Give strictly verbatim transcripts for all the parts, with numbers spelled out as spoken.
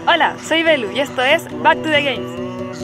Hola, soy Belu y esto es Back to the Games.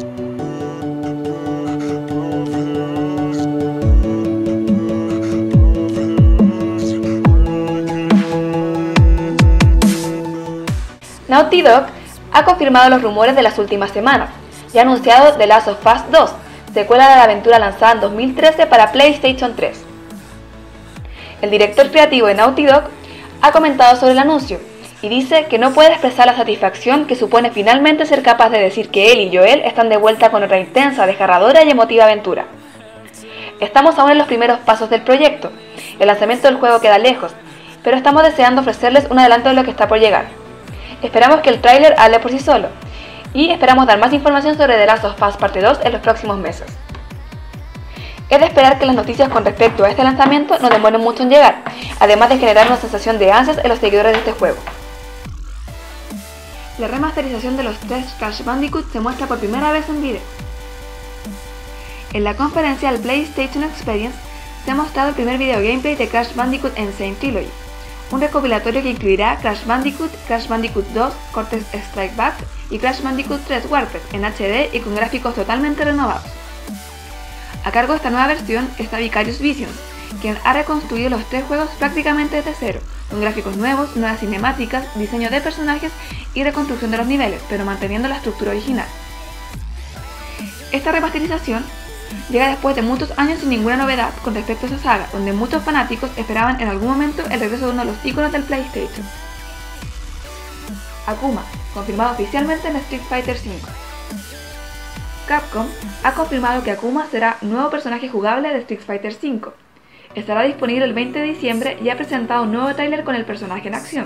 Naughty Dog ha confirmado los rumores de las últimas semanas y ha anunciado The Last of Us dos, secuela de la aventura lanzada en dos mil trece para PlayStation tres. El director creativo de Naughty Dog ha comentado sobre el anuncio y dice que no puede expresar la satisfacción que supone finalmente ser capaz de decir que él y Joel están de vuelta con otra intensa, desgarradora y emotiva aventura. Estamos aún en los primeros pasos del proyecto, el lanzamiento del juego queda lejos, pero estamos deseando ofrecerles un adelanto de lo que está por llegar. Esperamos que el tráiler hable por sí solo, y esperamos dar más información sobre The Last of Us Parte dos en los próximos meses. Es de esperar que las noticias con respecto a este lanzamiento no demoren mucho en llegar, además de generar una sensación de ansias en los seguidores de este juego. La remasterización de los tres Crash Bandicoot se muestra por primera vez en vídeo. En la conferencia del PlayStation Experience se ha mostrado el primer video gameplay de Crash Bandicoot Insane Trilogy, un recopilatorio que incluirá Crash Bandicoot, Crash Bandicoot dos, Cortex Strike Back y Crash Bandicoot tres Warped en H D y con gráficos totalmente renovados. A cargo de esta nueva versión está Vicarious Visions, quien ha reconstruido los tres juegos prácticamente desde cero, con gráficos nuevos, nuevas cinemáticas, diseño de personajes y reconstrucción de los niveles, pero manteniendo la estructura original. Esta remasterización llega después de muchos años sin ninguna novedad con respecto a esa saga, donde muchos fanáticos esperaban en algún momento el regreso de uno de los íconos del PlayStation. Akuma, confirmado oficialmente en Street Fighter cinco. Capcom ha confirmado que Akuma será nuevo personaje jugable de Street Fighter cinco. Estará disponible el veinte de diciembre y ha presentado un nuevo tráiler con el personaje en acción.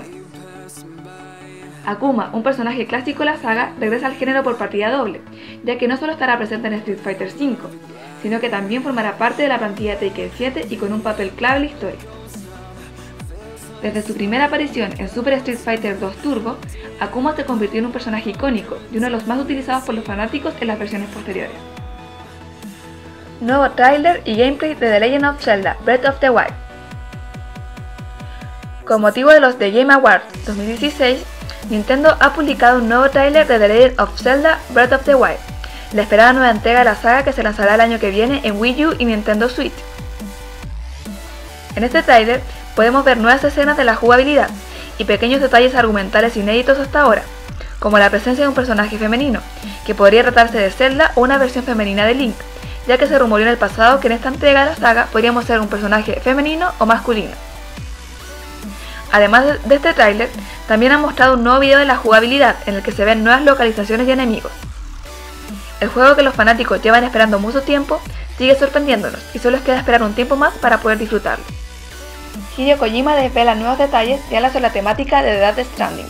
Akuma, un personaje clásico de la saga, regresa al género por partida doble, ya que no solo estará presente en Street Fighter cinco, sino que también formará parte de la plantilla de Tekken siete y con un papel clave en la historia. Desde su primera aparición en Super Street Fighter dos Turbo, Akuma se convirtió en un personaje icónico y uno de los más utilizados por los fanáticos en las versiones posteriores. Nuevo tráiler y gameplay de The Legend of Zelda Breath of the Wild. Con motivo de los The Game Awards dos mil dieciséis, Nintendo ha publicado un nuevo tráiler de The Legend of Zelda Breath of the Wild, la esperada nueva entrega de la saga que se lanzará el año que viene en Wii U y Nintendo Switch. En este tráiler podemos ver nuevas escenas de la jugabilidad y pequeños detalles argumentales inéditos hasta ahora, como la presencia de un personaje femenino, que podría tratarse de Zelda o una versión femenina de Link, ya que se rumoreó en el pasado que en esta entrega de la saga podríamos ser un personaje femenino o masculino. Además de este tráiler, también han mostrado un nuevo video de la jugabilidad en el que se ven nuevas localizaciones y enemigos. El juego que los fanáticos llevan esperando mucho tiempo sigue sorprendiéndonos y solo les queda esperar un tiempo más para poder disfrutarlo. Hideo Kojima desvela nuevos detalles y habla sobre la temática de Death Stranding.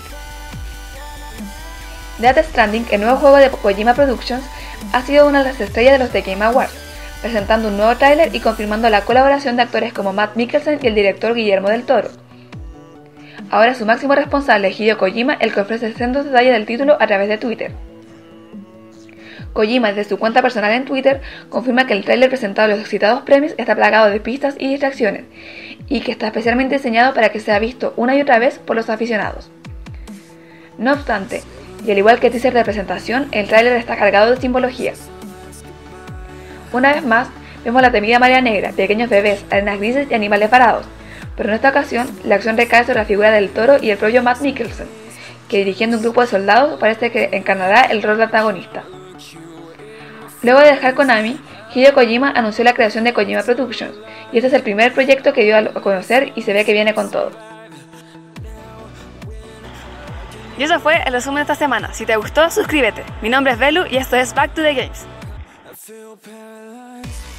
Death Stranding, el nuevo juego de Kojima Productions, ha sido una de las estrellas de los The Game Awards, presentando un nuevo tráiler y confirmando la colaboración de actores como Matt Mikkelsen y el director Guillermo del Toro. Ahora es su máximo responsable, Hideo Kojima, el que ofrece sendos detalles del título a través de Twitter. Kojima, desde su cuenta personal en Twitter, confirma que el tráiler presentado en los citados premios está plagado de pistas y distracciones, y que está especialmente diseñado para que sea visto una y otra vez por los aficionados. No obstante, y al igual que el teaser de presentación, el tráiler está cargado de simbologías. Una vez más, vemos la temida marea negra, pequeños bebés, arenas grises y animales varados, pero en esta ocasión, la acción recae sobre la figura del Toro y el propio Matt Mikkelsen, que dirigiendo un grupo de soldados parece que encarnará el rol de antagonista. Luego de dejar Konami, Hideo Kojima anunció la creación de Kojima Productions, y este es el primer proyecto que dio a conocer y se ve que viene con todo. Y eso fue el resumen de esta semana. Si te gustó, suscríbete. Mi nombre es Belu y esto es Back to the Games.